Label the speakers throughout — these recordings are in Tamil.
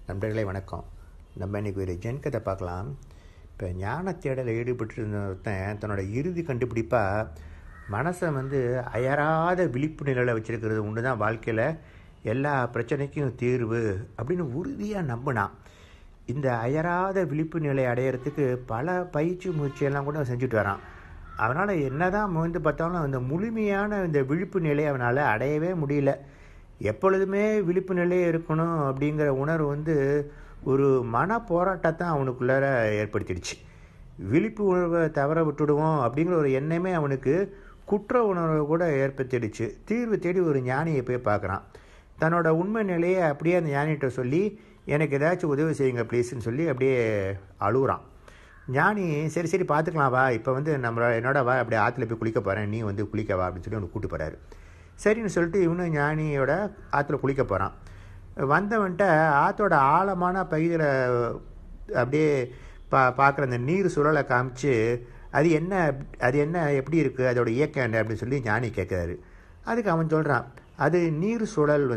Speaker 1: நண்பர்களே வணக்கம். நம்ம இன்றைக்கி ஒரு ஜென் கதை பார்க்கலாம். இப்போ ஞான தேடலில் ஈடுபட்டு இருந்த ஒருத்தன் தன்னோட இறுதி கண்டுபிடிப்பாக மனசை அயராத விழிப்பு நிலையில் வச்சுருக்கிறது ஒன்று தான் வாழ்க்கையில் எல்லா பிரச்சனைக்கும் தீர்வு அப்படின்னு உறுதியாக நம்பினான். இந்த அயராத விழிப்பு நிலை அடையிறதுக்கு பல பயிற்சி முயற்சியெல்லாம் கூட செஞ்சுட்டு வரான். அவனால் என்ன தான் முயன்று பார்த்தாலும் அந்த முழுமையான இந்த விழிப்பு நிலையை அவனால் அடையவே முடியல. எப்பொழுதுமே விழிப்பு நிலையே இருக்கணும் அப்படிங்கிற உணர்வு ஒரு மன போராட்டத்தை அவனுக்குள்ளார ஏற்படுத்திடுச்சு. விழிப்பு உணர்வை தவற விட்டுடுவோம் அப்படிங்கிற ஒரு எண்ணமே அவனுக்கு குற்ற உணர்வை கூட ஏற்படுத்திடுச்சு. தீர்வு தேடி ஒரு ஞானியை போய் பார்க்குறான். தன்னோட உண்மை நிலையை அப்படியே அந்த ஞானிகிட்ட சொல்லி, எனக்கு ஏதாச்சும் உதவி செய்யுங்க ப்ளீஸ்ன்னு சொல்லி அப்படியே அழுகுறான். ஞானி சரி சரி பார்த்துக்கலாம் வா, இப்போ என்னோட வா, அப்படியே ஆற்றுல போய் குளிக்க போகிறேன், நீ குளிக்க வா அப்படின்னு சொல்லி அவனுக்கு கூப்பிட்டு போகிறாரு. சரின்னு சொல்லிட்டு இவனும் ஞானியோட ஆற்றுல குளிக்க போகிறான். வந்தவன்ட்ட ஆற்றோட ஆழமான பகுதியில் அப்படியே பார்க்குற அந்த நீர் சுழலை காமிச்சு, அது என்ன எப்படி இருக்குது, அதோட இயக்கம் என்ன அப்படின்னு சொல்லி ஞானி கேட்குறாரு. அதுக்கு அவன் சொல்கிறான், அது நீர் சுழல்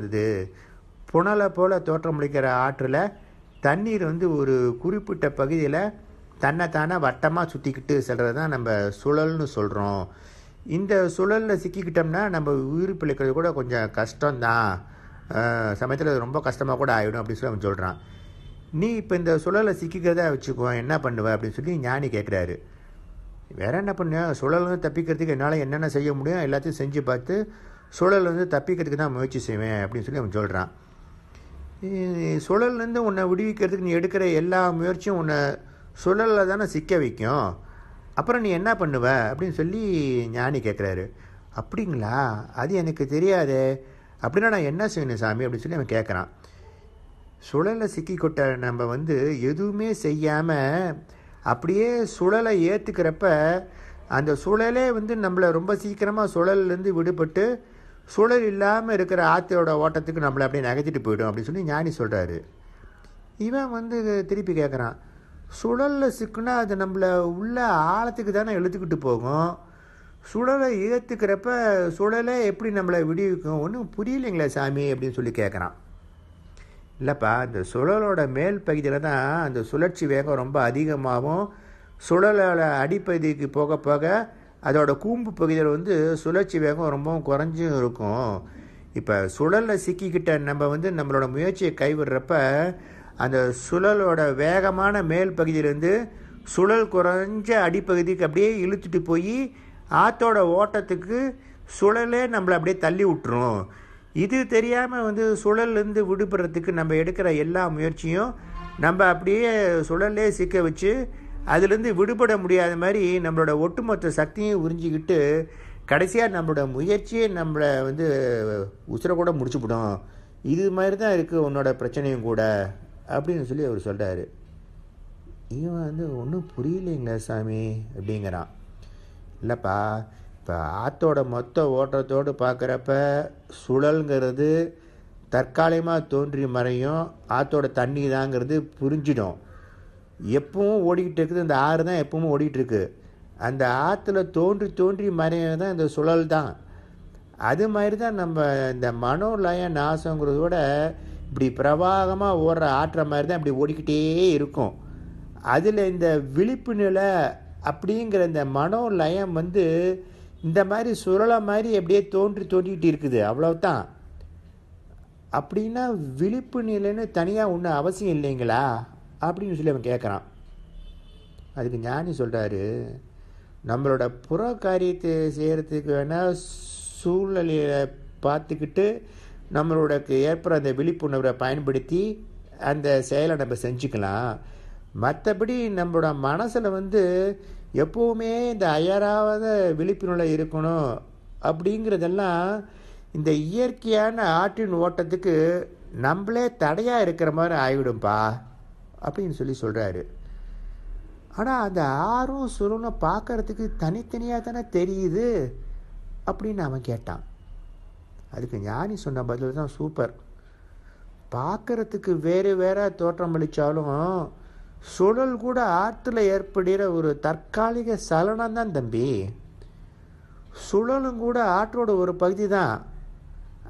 Speaker 1: புனலை போல் தோற்றமளிக்கிற ஆற்றில் தண்ணீர் ஒரு குறிப்பிட்ட பகுதியில் தன்னைத்தானே வட்டமாக சுற்றிக்கிட்டு செல்கிறது தான் நம்ம சுழல்னு சொல்கிறோம். இந்த சுழலில் சிக்கிக்கிட்டோம்னா நம்ம உயிர் பிழைக்கிறது கூட கொஞ்சம் கஷ்டம்தான், சமயத்தில் அது ரொம்ப கஷ்டமாக கூட ஆகிடும் அப்படின்னு சொல்லி அவன் சொல்கிறான். நீ இப்போ இந்த சுழலை சிக்கிக்கிறதா வச்சுக்கோ, என்ன பண்ணுவ அப்படின்னு சொல்லி ஞானி கேட்குறாரு. வேற என்ன பண்ண, சுழல் தப்பிக்கிறதுக்கு என்னால் என்னென்ன செய்ய முடியும் எல்லாத்தையும் செஞ்சு பார்த்து சுழல் தப்பிக்கிறதுக்கு தான் முயற்சி செய்வேன் அப்படின்னு சொல்லி அவன் சொல்கிறான். சுழல்லேருந்து உன்னை விடுவிக்கிறதுக்கு நீ எடுக்கிற எல்லா முயற்சியும் உன்னை சுழலில் தானே சிக்க வைக்கும், அப்புறம் நீ என்ன பண்ணுவ அப்படின்னு சொல்லி ஞானி கேட்குறாரு. அப்படிங்களா, அது எனக்கு தெரியாதே, அப்படின்னா நான் என்ன செய்யணும் சாமி அப்படின்னு சொல்லி அவன் கேட்குறான். சுழலை சிக்கிக்கொட்ட நம்ம எதுவுமே செய்யாமல் அப்படியே சுழலை ஏற்றுக்கிறப்ப அந்த சுழலே நம்மளை ரொம்ப சீக்கிரமாக சுழல்லேருந்து விடுபட்டு சுழல் இல்லாமல் இருக்கிற ஆற்றோட ஓட்டத்துக்கு நம்மளை அப்படியே நகர்த்திட்டு போயிடும் அப்படின்னு சொல்லி ஞானி சொல்கிறாரு. இவன் திருப்பி கேட்குறான், சுழலில் சிக்குனா அது நம்மளை உள்ள ஆழத்துக்கு தானே இழுத்துக்கிட்டு போகும், சுழலை ஏற்றுக்கிறப்ப சுழலே எப்படி நம்மளை விடுவிக்கும், ஒன்றும் புரியலைங்களே சாமி அப்படின்னு சொல்லி கேட்குறான். இல்லைப்பா, இந்த சுழலோட மேல் பகுதியில் தான் அந்த சுழற்சி வேகம் ரொம்ப அதிகமாகவும் சுழலோட அடிப்பகுதிக்கு போக போக அதோட கூம்பு பகுதியில் சுழற்சி வேகம் ரொம்பவும் குறைஞ்சும் இருக்கும். இப்போ சுழலில் சிக்கிக்கிட்ட நம்ம நம்மளோட முயற்சியை கைவிடுறப்ப அந்த சுழலோட வேகமான மேல் பகுதியிலேருந்து சுழல் குறைஞ்ச அடிப்பகுதிக்கு அப்படியே இழுத்துட்டு போய் ஆற்றோட ஓட்டத்துக்கு சுழலே நம்மளை அப்படியே தள்ளி விட்டுரும். இது தெரியாமல் சுழல்லேருந்து விடுபடுறதுக்கு நம்ம எடுக்கிற எல்லா முயற்சியும் நம்ம அப்படியே சுழல்லே சிக்க வச்சு அதுலேருந்து விடுபட முடியாத மாதிரி நம்மளோட ஒட்டுமொத்த சக்தியும் உறிஞ்சிக்கிட்டு கடைசியாக நம்மளோட முயற்சியே நம்மளை உசுரை கூட முடிச்சுவிடும். இது மாதிரி தான் இருக்குது உன்னோட பிரச்சனையும் கூட அப்படின்னு சொல்லி அவர் சொல்கிறாரு. இவன் ஒன்றும் புரியலைங்களா சாமி அப்படிங்கிறான். இல்லைப்பா, இப்போ ஆற்றோட மொத்த ஓட்டத்தோடு பார்க்குறப்ப சுழல்ங்கிறது தற்காலிகமாக தோன்றி மறையும், ஆற்றோட தண்ணி தாங்கிறது புரிஞ்சிடும். எப்பவும் ஓடிக்கிட்டு இருக்குது, இந்த ஆறு தான் எப்பவும் ஓடிக்கிட்டு இருக்கு. அந்த ஆற்றுல தோன்றி மறையும் தான் இந்த சுழல் தான். அது மாதிரி தான் நம்ம இந்த மனோலய நாசங்கிறதோட இப்படி பிரவாகமாக ஓடுற ஆற்ற மாதிரி தான் இப்படி ஓடிக்கிட்டே இருக்கும். அதில் இந்த விழிப்பு நிலை அப்படிங்கிற இந்த மனோலயம் இந்த மாதிரி சுழலை மாதிரி அப்படியே தோன்றிக்கிட்டு இருக்குது, அவ்வளவுதான். அப்படின்னா விழிப்பு நிலைன்னு தனியாக ஒன்றும் அவசியம் இல்லைங்களா அப்படின்னு சொல்லி அவன் கேட்குறான். அதுக்கு ஞானி சொல்கிறாரு, நம்மளோட புற காரியத்தை செய்கிறதுக்கு வேணால் சூழ்நிலையை பார்த்துக்கிட்டு நம்மளோட ஏற்படுற அந்த விழிப்புணர்வை பயன்படுத்தி அந்த செயலை நம்ம செஞ்சுக்கலாம். மற்றபடி நம்மளோட மனசில் எப்போவுமே இந்த அயராத விழிப்புணர்வை இருக்கணும் அப்படிங்கிறதெல்லாம் இந்த இயற்கையான ஆற்றின் ஓட்டத்துக்கு நம்மளே தடையாக இருக்கிற மாதிரி ஆகிவிடும்பா அப்படின்னு சொல்லி சொல்கிறாரு. ஆனால் அந்த ஆறும் சுழலும் பார்க்கறதுக்கு தனித்தனியாக தானே தெரியுது அப்படின்னு அவன் கேட்டான். அதுக்கு ஞானி சொன்ன பதில் தான் சூப்பர். பார்க்கறதுக்கு வேறு வேற தோற்றம் அளித்தாலும் சுழல் கூட ஆற்றுல ஏற்படுகிற ஒரு தற்காலிக சலனம் தான் தம்பி. சுழலும் கூட ஆற்றோட ஒரு பகுதி தான்.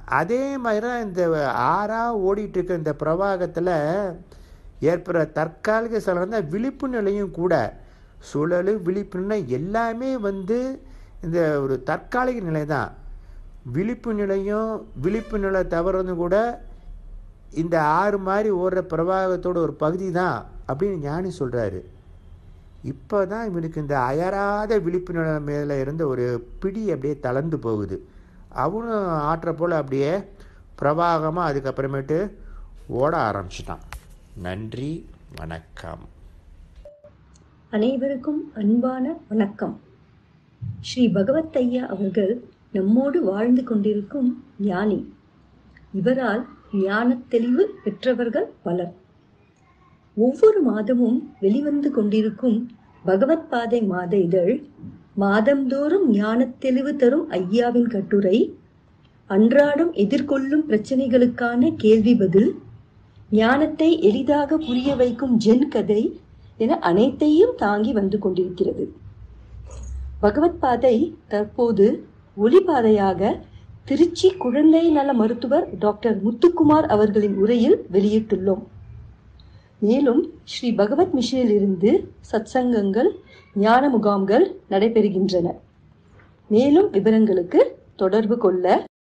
Speaker 1: அதே மாதிரி தான் இந்த ஆறாக ஓடிட்டுருக்க இந்த பிரவாகத்தில் ஏற்படுற தற்காலிக சலனம் தான் விழிப்பு நிலையும் கூட. சுழல் விழிப்பு நிலை எல்லாமே இந்த ஒரு தற்காலிக நிலை தான். விழிப்பு நிலையும் விழிப்பு நிலை தவறுன்னு கூட இந்த ஆறு மாதிரி ஓடுற பிரவாகத்தோட ஒரு பகுதி தான் அப்படின்னு ஞானி சொல்கிறாரு. இப்போ தான் இவனுக்கு இந்த அயராத விழிப்பு நிலை மேலே இருந்த ஒரு பிடி அப்படியே தளர்ந்து போகுது. அவனும் ஆற்ற போல் அப்படியே பிரவாகமாக அதுக்கப்புறமேட்டு ஓட ஆரம்பிச்சிட்டான். நன்றி, வணக்கம்.
Speaker 2: அனைவருக்கும் அன்பான வணக்கம். ஸ்ரீ பகவத் ஐயா அவர்கள் நம்மோடு வாழ்ந்து கொண்டிருக்கும் ஞானி. இவரால் ஞான தெளிவு பெற்றவர்கள் பலர். ஒவ்வொரு மாதமும் வெளிவந்து கொண்டிருக்கும் பகவத் பாதை மாத இதழ், மாதந்தோறும் ஞான தெளிவு தரும் ஐயாவின் கட்டுரை, அன்றாடம் எதிர்கொள்ளும் பிரச்சனைகளுக்கான கேள்வி பதில், ஞானத்தை எளிதாக புரிய வைக்கும் ஜென் கதை என அனைத்தையும் தாங்கி வந்து கொண்டிருக்கிறது. பகவத் பாதை தற்போது ஒளிபாதையாக திருச்சி குழந்தை நல மருத்துவர் டாக்டர் முத்துக்குமார் அவர்களின் உரையில் வெளியிட்டுள்ளோம். மேலும் ஸ்ரீ பகவத் மிஷனில் இருந்து சத்சங்கங்கள், ஞான முகாம்கள் நடைபெறுகின்றன. மேலும் விவரங்களுக்கு தொடர்பு கொள்ள